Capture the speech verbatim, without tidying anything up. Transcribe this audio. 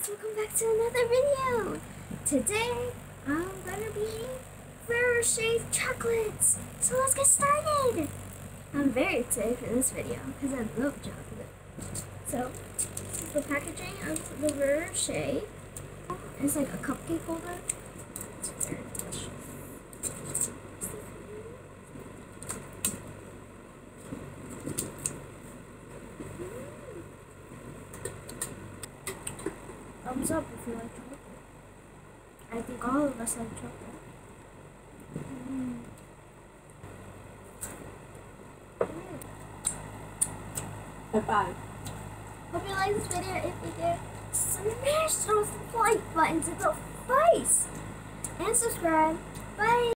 guys, welcome back to another video. Today I'm gonna be eating Ferrero Rocher chocolates. So let's get started. I'm very excited for this video because I love chocolate. So this is the packaging of the Ferrero Rocher. It's like a cupcake holder. It's very delicious. Thumbs up if you like chocolate. I think all of us like chocolate. Mm. High five. Hope you like this video. If you did, smash those like buttons in the face and subscribe. Bye.